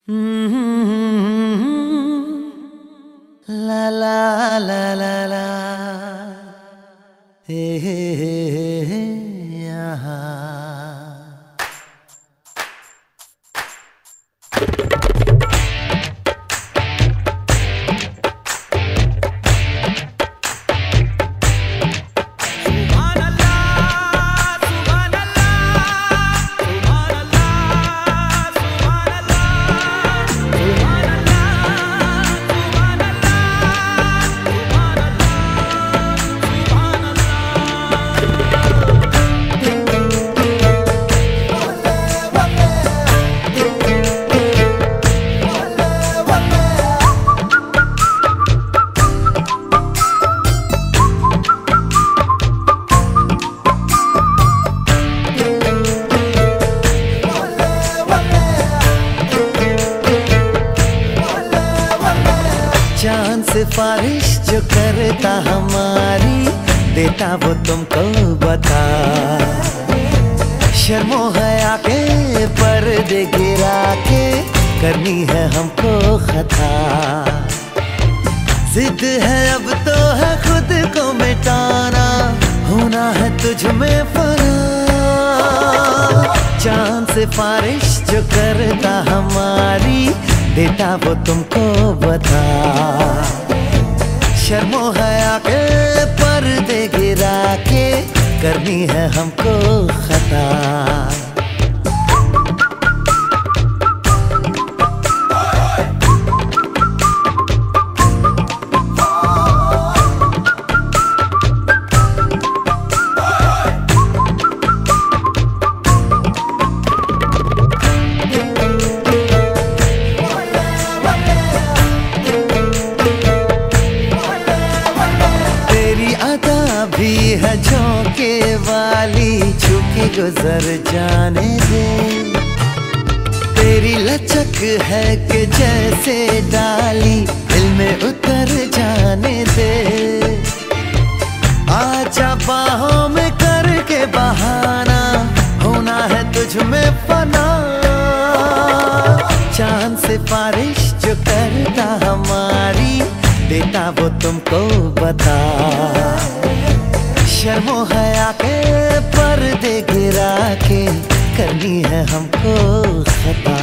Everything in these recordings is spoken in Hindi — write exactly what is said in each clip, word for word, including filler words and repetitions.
ला ला ला ला ला हे हे हे हे यहाँ चांद सिफारिश जो करता हमारी देता वो तुमको बता। शर्मो हया के पर्दे गिरा के करनी है हमको खता। जिद है अब तो है खुद को मिटाना, होना है तुझ में फना। चांद सिफारिश जो करता हमारी देता वो तुमको बता। शर्मो हया के पर्दे गिरा के करनी है हमको खता। भी है झोंके वाली छुपी गुजर जाने दे। तेरी लचक है कि जैसे डाली दिल में उतर जाने दे। आजा बाहों में करके बहाना, होना है तुझ में फना। चांद सिफारिश जो करता हमारी देता वो तुमको बता। शर्मो हया के पर्दे गिरा के करनी है हमको खता।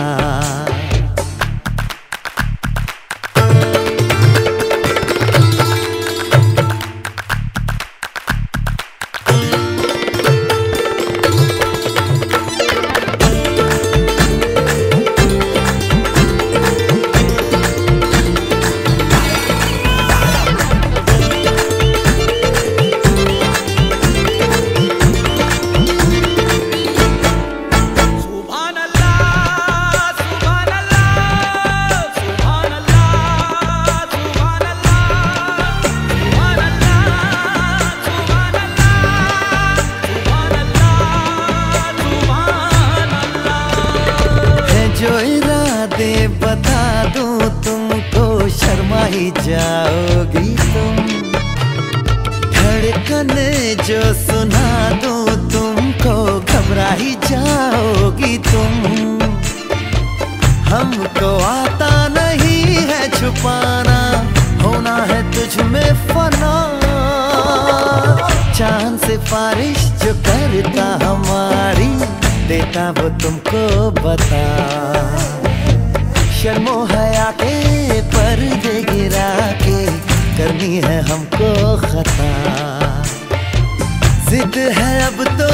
जो इरादे बता दूं तुमको शर्मा ही जाओगी तुम। धड़कन जो सुना दूं तुमको घबरा ही जाओगी तुम। हमको आता नहीं है छुपाना, होना है तुझ में फना। चांद सिफारिश जो करता हमारी देता वो तुमको बता। शर्मो हया के पर्दे गिरा के करनी है हमको खता। जिद है अब तो